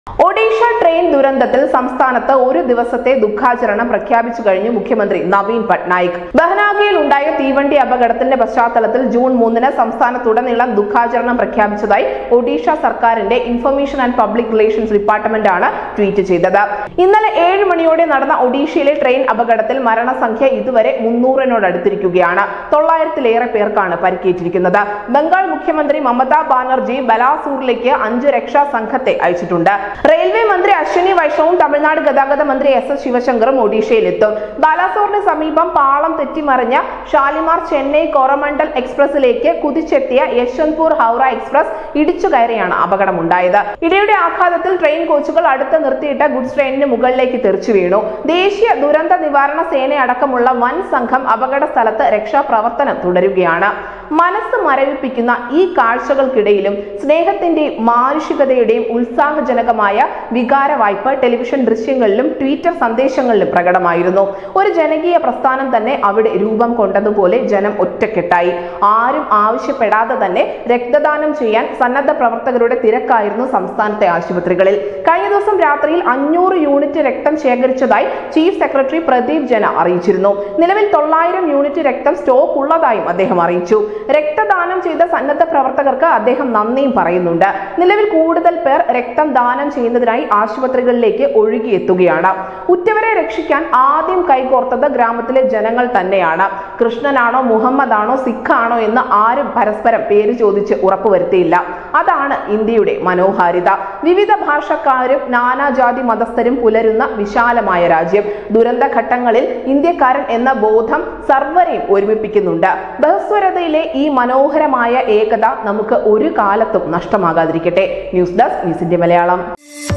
Odisha train ദുരന്തത്തിൽ സംസ്ഥാനത്ത് ഒരു ദിവസത്തെ ദുഃഖാചരണം പ്രഖ്യാപിച്ചു കഴിഞ്ഞു മുഖ്യമന്ത്രി നവീൻ പട്നായിക്. ബഹനാഗയിൽ ഉണ്ടായ തീവണ്ടി അപകടത്തിന്റെ പശ്ചാത്തലത്തിൽ ജൂൺ 3-ന് സംസ്ഥാനത്തുടനീളം ദുഃഖാചരണം പ്രഖ്യാപിച്ചതായി ഒഡീഷ സർക്കാരിന്റെ information and public relations department ആണ് ട്വീറ്റ് ചെയ്തത്. ഇന്നലെ 7 മണിയോടെ നടന്ന ഒഡീഷയിലെ ട്രെയിൻ അപകടത്തിൽ മരണസംഖ്യ ഇതുവരെ 300-നോടടുത്തിരിക്കുകയാണ്. 900-ലേറെ പേർക്കാണ് പരിക്കേറ്റിരിക്കുന്നത്. ബംഗാൾ മുഖ്യമന്ത്രി മമതാ ബാനർജി ബലാസൂറിലേക്ക് 5 രക്ഷാ സംഘത്തെ അയച്ചിട്ടുണ്ട്. റെയിൽവേ മന്ത്രി അശ്വിനി വൈഷ്ണവും തമിഴ്നാട് ഗതാഗത മന്ത്രി S.S. ശിവശങ്കറും ഒഡീഷയിലെത്തും. ബാലാസോറിന് സമീപം പാളം തെറ്റിമറിഞ്ഞ ഷാലിമാർ ചെന്നൈ കോറമണ്ഡൽ എക്സ്പ്രസിലേക്ക് കുതിച്ചെത്തിയ യശ്വന്ത്പൂർ ഹൗറ എക്സ്പ്രസ് ഇടിച്ചു കയറിയാണ് അപകടമുണ്ടായത്. ഇടിയുടെ ആഘാതത്തിൽ ട്രെയിൻ കോച്ചുകൾ അടുത്ത് നിർത്തിയിട്ട ഗുഡ്സ് ട്രെയിനിന് മുകളിലേക്ക് തെറിച്ചു വീണു. ദേശീയ ദുരന്ത നിവാരണ സേനയടക്കമുള്ള വൻ സംഘം അപകട സ്ഥലത്ത് രക്ഷാപ്രവർത്തനം തുടരുകയാണ്. മനസ്സ് മരവിപ്പിക്കുന്ന ഈ കാഴ്ചകൾക്കിടയിലും സ്നേഹത്തിന്റെയും മാനുഷികതയുടെയും ഉത്സാഹജനകമായ വികാര വായ്പ ടെലിവിഷൻ ദൃശ്യങ്ങളിലും ട്വിറ്റർ സന്ദേശങ്ങളിലും പ്രകടമായിരുന്നു. ഒരു ജനകീയ പ്രസ്ഥാനം തന്നെ അവിടെ രൂപം കൊണ്ടതുപോലെ ജനം ഒറ്റക്കെട്ടായി. ആരും ആവശ്യപ്പെടാതെ തന്നെ രക്തദാനം ചെയ്യാൻ സന്നദ്ധ പ്രവർത്തകരുടെ തിരക്കായിരുന്നു സംസ്ഥാനത്തെ ആശുപത്രികളിൽ. കഴിഞ്ഞ ദിവസം രാത്രിയിൽ 500 യൂണിറ്റ് രക്തം ശേഖരിച്ചതായി ചീഫ് സെക്രട്ടറി പ്രദീപ് ജന അറിയിച്ചിരുന്നു. നിലവിൽ 900 യൂണിറ്റ് രക്തം സ്റ്റോക്ക് ഉള്ളതായും അദ്ദേഹം അറിയിച്ചു. രക്തദാനം ചെയ്ത സന്നദ്ധ പ്രവർത്തകർക്ക് അദ്ദേഹം നന്ദിയും പറയുന്നുണ്ട്. നിലവിൽ കൂടുതൽ പേർ രക്തം ദാനം ചെയ്യുന്നതിനായി ആശുപത്രികളിലേക്ക് ഒഴുകിയെത്തുകയാണ്. ഉറ്റവരെ രക്ഷിക്കാൻ ആദ്യം കൈകോർത്തത് ഗ്രാമത്തിലെ ജനങ്ങൾ തന്നെയാണ്. കൃഷ്ണനാണോ മുഹമ്മദാണോ സിഖാണോ എന്ന് ആരും പരസ്പരം പേര് ചോദിച്ച് ഉറപ്പുവരുത്തിയില്ല. അതാണ് ഇന്ത്യയുടെ മനോഹാരിത. വിവിധ ഭാഷക്കാരും നാനാജാതി മതസ്ഥരും പുലരുന്ന വിശാലമായ രാജ്യം. ദുരന്ത ഘട്ടങ്ങളിൽ ഇന്ത്യക്കാരൻ എന്ന ബോധം സർവരെയും ഒരുമിപ്പിക്കുന്നുണ്ട്. ബഹുസ്വരതയിലെ ഈ മനോഹരമായ ഏകത നമുക്ക് ഒരു കാലത്തും നഷ്ടമാകാതിരിക്കട്ടെ. News desk news India Malayalam.